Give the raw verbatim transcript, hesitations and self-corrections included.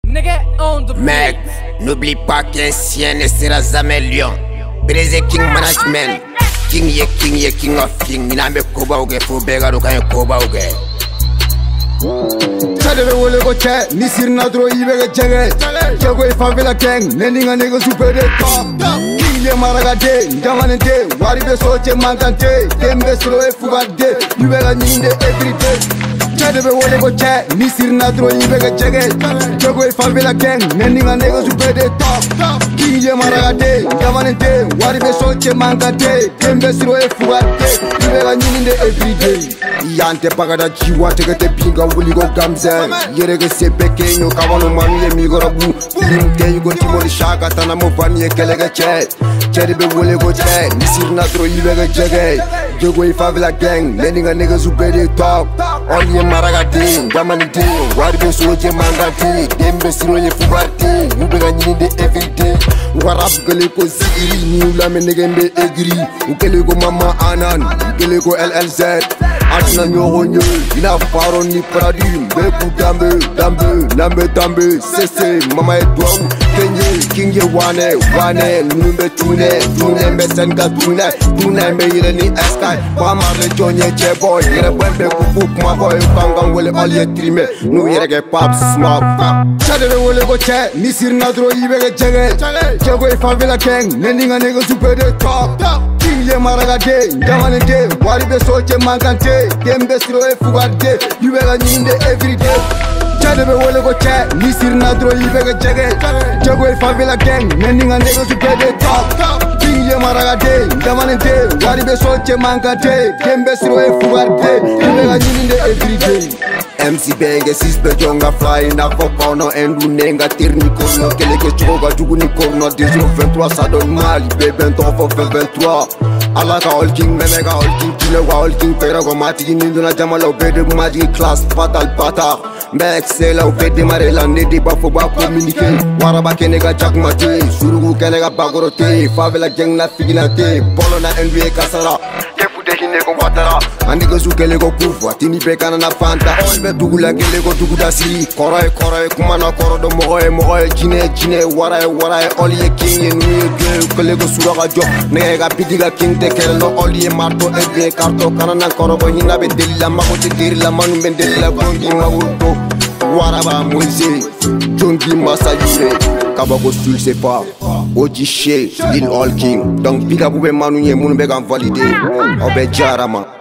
Negue on the Mec, n'oublie pas qu'un sien ne sera jamais lion. Brésil King Management. King ye king ye king of king. N'ambe koba uge fo bega do kanye koba uge. Chadebe wole ko che, ni sirna dro ibe ke chege. Djeko e Favela gang, nendinga nego super de top. King ye maragade, ndamane de, wari be soche mangante. Dembe sro e fugade, ibe ga nyinde everyday. Chadebe wole ko che, ni sirna dro ibe ke chege. Djeko e Favela gang, nendinga nego super de top. King ye maragade, ndamane de, wari be soche mangante. Dembe sro e fugade, ibe ga nyinde everyday. Yante pagada chiwa teke te pinga wuli go gamze yere ke se pequeño kabano manu ye mi gorabu lim te yugo timoli shaka tana mo fami e kelege che cheri be wole go che ni sirna tro ibe ge jege Djeko e Favela gang leninga nigga super de top all ye maragati gamani de wari be soje mangati dembe siro ye fubati ube ga nyinde everyday warap gele ko ziri ni la me negembe egri ukele go mama anan ukele go L L Z Atina nyoro nyo, ina faro ni pradim Beku dambe, dambe, nambe dambe Sese, mama e duang, kenye, kinye wane, wane Numbe tune, tune, me senga tune Tune me yire ni eskai Mama re jonye che boy Yire bwembe kukuk ma boy Kangang wole all ye trime Nu yire ke pop smop Chadere wole go che, ni sirna dro ibe ke jege Djeko e Favela gang, nendinga nego super de top King ye maragade, ndamane de Wari be soche mangante Dembe siro e fugade, ibe ga nyinde everyday. Chadebe wole go che, ni sirna dro ibe ga jege. Djeko e Favela gang, nendinga nego super de top. King ye maragade, ndamane de, wari be soche mangate. Dembe siro e fugade, ibe ga nyinde everyday. M C Benge sispe jonga fly na fokono endu nenga tirni korno kele ke choga jugu ni korno dix-neuf vingt-trois ça donne mal be vingt-trois for vingt-trois ala ka all king meme ka all king kile wa all king pera go mati ni nduna jamalo be de magic class fatal pata mbe excel au be de mare la ne de ba fo ba communiquer waraba kene ga jak mati surugu kene ga bagorote Favela gang na figilante bolo na N B A kasara hine ko watara andi ko sukele ko kufa tini pekana na fanta olbe dugula gele ko duguda si koray koray kumana koro do moye moye jine jine waray waray oliye king ye nuye ge kele ko suraga jo ne ga pidiga king te kele no oliye marto e be karto kanana koro bo hina be dilla ma ko te girla manu ben dilla bongi ma wurto waraba moise jongi masayure kabako sul se pas Ojiche, Lil All King. Donc, Pika Boube Manouye, Mounbe Gan validé. Obe Jarama.